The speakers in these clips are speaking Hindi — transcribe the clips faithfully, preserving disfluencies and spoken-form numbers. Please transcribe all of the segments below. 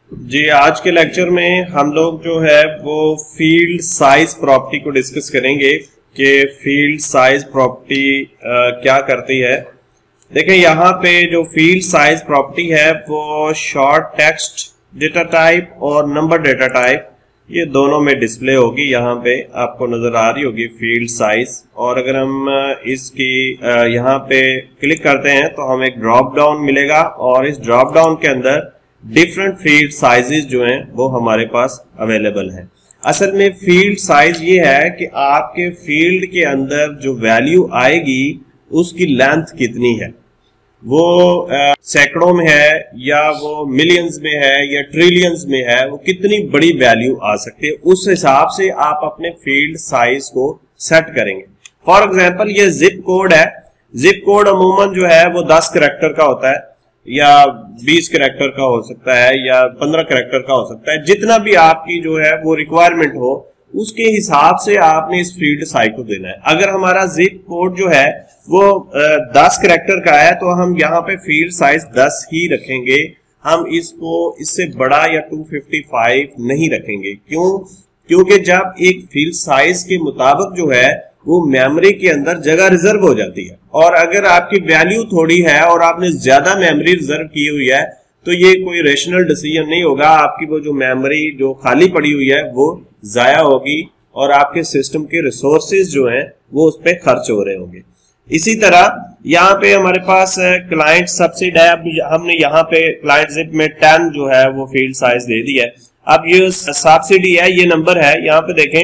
जी, आज के लेक्चर में हम लोग जो है वो फील्ड साइज प्रॉपर्टी को डिस्कस करेंगे कि फील्ड साइज प्रॉपर्टी क्या करती है। देखें, यहाँ पे जो फील्ड साइज प्रॉपर्टी है वो शॉर्ट टेक्स्ट डेटा टाइप और नंबर डेटा टाइप ये दोनों में डिस्प्ले होगी। यहाँ पे आपको नजर आ रही होगी फील्ड साइज। और अगर हम इसकी यहाँ पे क्लिक करते हैं तो हमें एक ड्रॉप डाउन मिलेगा और इस ड्रॉप डाउन के अंदर डिफरेंट फील्ड साइजेस जो हैं वो हमारे पास अवेलेबल हैं। असल में फील्ड साइज ये है कि आपके फील्ड के अंदर जो वैल्यू आएगी उसकी लेंथ कितनी है, वो सैकड़ों में है या वो मिलियंस में है या ट्रिलियंस में है, वो कितनी बड़ी वैल्यू आ सकती है, उस हिसाब से आप अपने फील्ड साइज को सेट करेंगे। फॉर एग्जांपल ये जिप कोड है। जिप कोड अमूमन जो है वो दस करैक्टर का होता है या बीस करैक्टर का हो सकता है या पंद्रह करैक्टर का हो सकता है। जितना भी आपकी जो है वो रिक्वायरमेंट हो उसके हिसाब से आपने इस फील्ड साइज को देना है। अगर हमारा जिप कोड जो है वो दस करैक्टर का है तो हम यहाँ पे फील्ड साइज दस ही रखेंगे। हम इसको इससे बड़ा या दो सौ पचपन नहीं रखेंगे। क्यों? क्योंकि जब एक फील्ड साइज के मुताबिक जो है वो मेमोरी के अंदर जगह रिजर्व हो जाती है, और अगर आपकी वैल्यू थोड़ी है और आपने ज्यादा मेमोरी रिजर्व की हुई है तो ये कोई रेशनल डिसीजन नहीं होगा। आपकी वो जो मेमोरी जो खाली पड़ी हुई है वो जाया होगी और आपके सिस्टम के रिसोर्सेज जो हैं वो उस पर खर्च हो रहे होंगे। इसी तरह यहाँ पे हमारे पास क्लाइंट सब्सिडी है। अब हमने यहाँ पे क्लाइंट जिप में टेन जो है वो फील्ड साइज दे दी है। अब ये सब्सिडी है, ये नंबर है, यहाँ पे देखें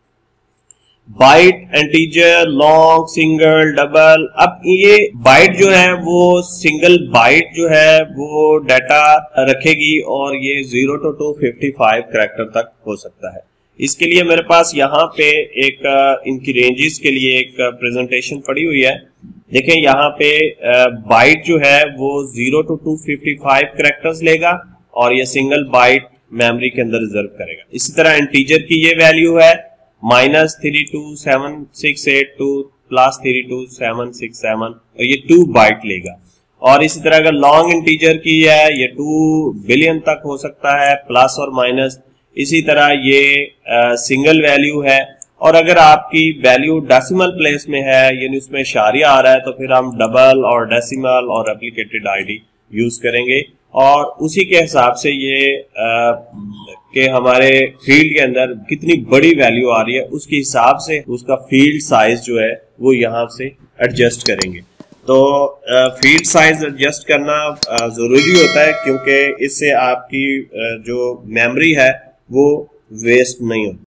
byte, integer, long, single, double. अब ये बाइट जो है वो सिंगल बाइट जो है वो डाटा रखेगी और ये zero to two fifty five character तक हो सकता है। इसके लिए मेरे पास यहाँ पे एक इनकी रेंजेस के लिए एक प्रेजेंटेशन पड़ी हुई है। देखें यहाँ पे बाइट जो है वो zero to two fifty five characters लेगा और ये सिंगल बाइट मेमोरी के अंदर रिजर्व करेगा। इसी तरह इंटीजर की ये वैल्यू है minus three two seven six eight to plus three two seven six seven, और ये टू बाइट लेगा। और इसी तरह अगर लॉन्ग इंटीजर की है ये टू बिलियन तक हो सकता है प्लस और माइनस। इसी तरह ये सिंगल वैल्यू है, और अगर आपकी वैल्यू डेसिमल प्लेस में है यानी उसमें इशारिया आ रहा है तो फिर हम डबल और डेसिमल और रेप्लिकेटेड आईडी यूज करेंगे। और उसी के हिसाब से ये आ, कि हमारे फील्ड के अंदर कितनी बड़ी वैल्यू आ रही है उसके हिसाब से उसका फील्ड साइज जो है वो यहाँ से एडजस्ट करेंगे। तो फील्ड साइज एडजस्ट करना जरूरी होता है क्योंकि इससे आपकी जो मेमोरी है वो वेस्ट नहीं होती।